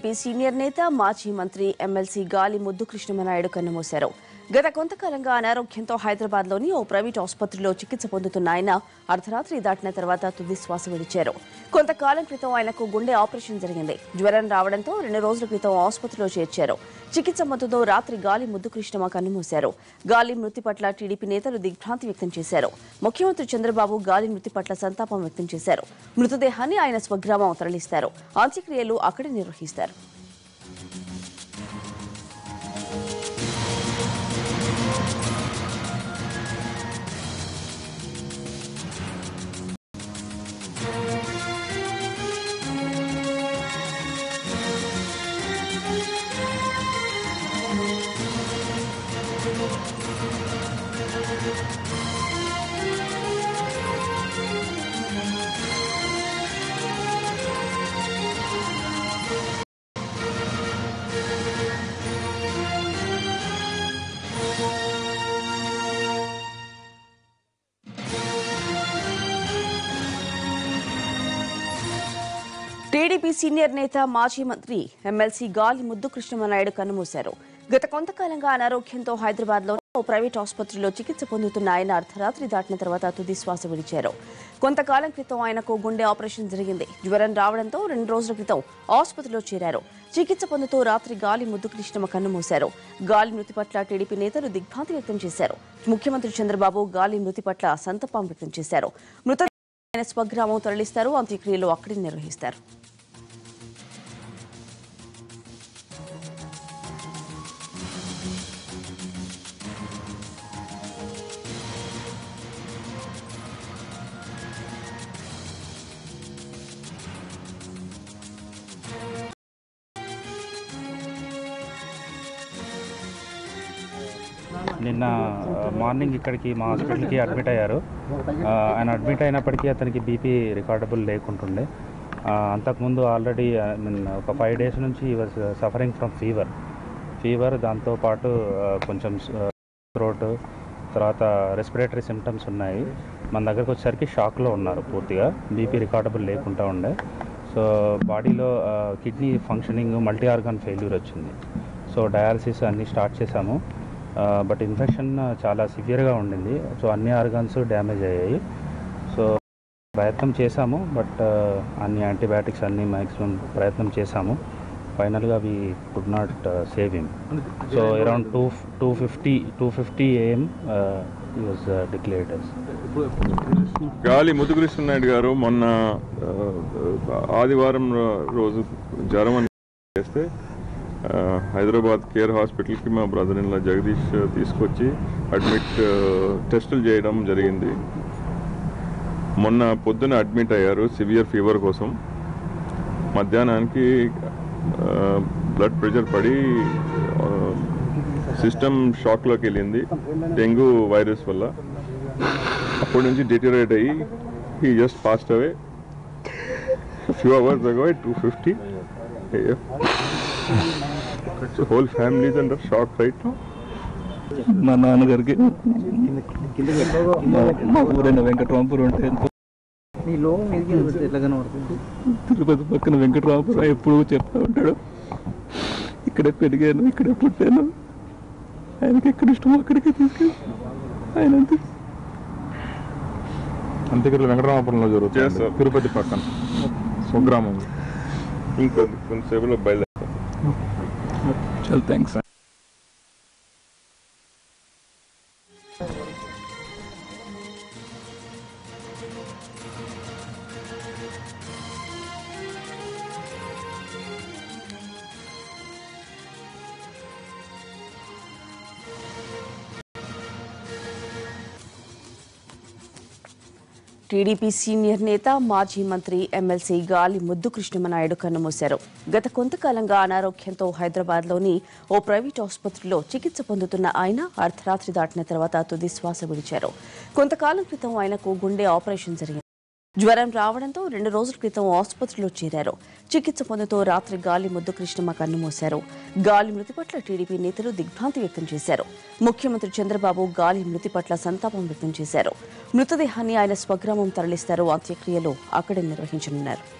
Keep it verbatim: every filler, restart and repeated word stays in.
TDP senior నేత మాజీ మంత్రి ఎమ్మెల్సీ గాలి ముద్దు కృష్ణమనాయుడు కన్నుమూశారు. గత కొంతకాలంగా అనారోగ్యంతో హైదరాబాద్ లోని ఓ ప్రైవేట్ ఆసుపత్రిలో చికిత్స పొందుతున్న ఆయన అర్ధరాత్రి దాటిన తర్వాత తుది శ్వాస విడిచారు. కొంతకాలం క్రితం ఆయనకు గుండె ఆపరేషన్ జరిగింది. జ్వరం రావడంతో రెండు రోజుల క్రితం ఆసుపత్రిలో చేర్చారు. చికిత్స మధ్యలో రాత్రి గాలి ముద్దు కృష్ణమ కన్నుమూశారు. గాలి మృతి పట్ల టీడీపీ నేతలు దిగ్భ్రాంతి వ్యక్తం చేశారు. ముఖ్యమంత్రి చంద్రబాబు గాలి మృతి పట్ల సంతాపం వ్యక్తం చేశారు. మృతదేహాన్ని ఆయన స్వగ్రామం తరలిస్తారు. అంత్యక్రియలు అక్కడే నిర్వహిస్తారు. టీడీపీ సీనియర్ నేత మాజీ మంత్రి ఎమ్మెల్సీ గాలి ముద్దు కృష్ణమనాయుడు కన్నుమూశారు. గత కొంతకాలంగా అనారోగ్యంతో హైదరాబాద్ లో ఓ ప్రైవేట్ ఆసుపత్రిలో చికిత్స పొందుతున్న ఆయన అర్ధరాత్రి దాటిన తర్వాత తుది శ్వాస విడిచారు. కొంతకాలం క్రితం ఆయనకు గుండె ఆపరేషన్ జరిగింది. జ్వరం రావడంతో రెండు రోజుల క్రితం ఆసుపత్రిలో చేరారు. చికిత్స పొందుతూ రాత్రి గాలి ముద్దు కృష్ణమ కన్నుమూశారు. గాలి మృతి పట్ల టీడీపీ నేతలు దిగ్భ్రాంతి వ్యక్తం చేశారు. ముఖ్యమంత్రి చంద్రబాబు గాలి మృతి పట్ల సంతాపం వ్యక్తం చేశారు. మృత ఆయన స్వగ్రామం తరలిస్తారు. అంత్యక్రియలు అక్కడే నిర్వహిస్తారు. నిన్న మార్నింగ్ ఇక్కడికి మా హాస్పిటల్కి అడ్మిట్ అయ్యారు. ఆయన అడ్మిట్ అయినప్పటికీ అతనికి బీపీ రికార్డబుల్ లేకుంటుండే. అంతకుముందు ఆల్రెడీ ఐ మీన్ ఒక ఫైవ్ డేస్ నుంచి ఈ was suffering from fever fever దాంతోపాటు కొంచెం థ్రోట్ తర్వాత రెస్పిరేటరీ సిమ్టమ్స్ ఉన్నాయి. మన దగ్గరకు వచ్చేసరికి షాక్లో ఉన్నారు. పూర్తిగా బీపీ రికార్డబుల్ లేకుండా ఉండే. సో బాడీలో kidney functioning multi organ failure వచ్చింది. సో డయాలసిస్ అన్నీ స్టార్ట్ చేశాము. బట్ ఇన్ఫెక్షన్ చాలా సివియర్గా ఉండింది. సో అన్ని ఆర్గాన్స్ డ్యామేజ్ అయ్యాయి. సో ప్రయత్నం చేశాము. బట్ అన్ని యాంటీబయాటిక్స్ అన్ని మ్యాక్సిమం ప్రయత్నం చేశాము. ఫైనల్గా అవి could not save him. So around two two fifty two fifty AM he was declared అస్. గాలి ముద్దు కృష్ణమనాయుడు గారు మొన్న ఆదివారం రోజు జ్వరం అని చేస్తే హైదరాబాద్ కేర్ హాస్పిటల్కి మా బ్రదర్ ఇన్ లా జగదీష్ తీసుకొచ్చి అడ్మిట్ టెస్టులు చేయడం జరిగింది. మొన్న పొద్దున అడ్మిట్ అయ్యారు సివియర్ ఫీవర్ కోసం. మధ్యాహ్నానికి బ్లడ్ ప్రెషర్ పడి సిస్టమ్ షాక్లోకి వెళ్ళింది డెంగ్యూ వైరస్ వల్ల. అప్పటి నుంచి డిటరేట్ అయ్యి he just passed away few hours ago two fifty AF. Whole family is under shock right now. మా నాన్నగారికి మా ఊరైన వెంకటరాంపురం ఉంటే తిరుపతి పక్కన వెంకటరాంపురం ఎప్పుడు చెప్తా ఉంటాడు. ఇక్కడే పెరిగాను, ఇక్కడే పుట్టాను, ఆయనకి ఎక్కడ ఇష్టమో అక్కడికే తీసుకెళ్ళి ఆయన అంతే. అంతేకాదు వెంకటరామపురంలో జరుగుతుంది, తిరుపతి పక్కన స్వగ్రామం. ఇంకా కొంతసేపులో బయలుదేరు. చాలా థ్యాంక్స్. టీడీపీ సీనియర్ నేత మాజీ మంత్రి ఎమ్మెల్సీ గాలి ముద్దు కృష్ణమనాయుడు కన్నుమూశారు. గత కొంతకాలంగా అనారోగ్యంతో హైదరాబాద్ లోని ఓ ప్రైవేట్ ఆసుపత్రిలో చికిత్స పొందుతున్న ఆయన అర్ధరాత్రి దాటిన తర్వాత తుది శ్వాస విడిచారు. కొంతకాలం క్రితం ఆయనకు గుండె ఆపరేషన్ జరిగింది. జ్వరం రావడంతో రెండు రోజుల క్రితం ఆసుపత్రిలో చేరారు. చికిత్స పొందుతూ రాత్రి గాలి ముద్దు కృష్ణమ కన్నుమూశారు. గాలి మృతి పట్ల టీడీపీ నేతలు దిగ్భ్రాంతి వ్యక్తం చేశారు. ముఖ్యమంత్రి చంద్రబాబు గాలి మృతి పట్ల సంతాపం వ్యక్తం చేశారు. మృతదేహాన్ని ఆయన స్వగ్రామం తరలిస్తారు. అంత్యక్రియలు అక్కడే నిర్వహించనున్నారు.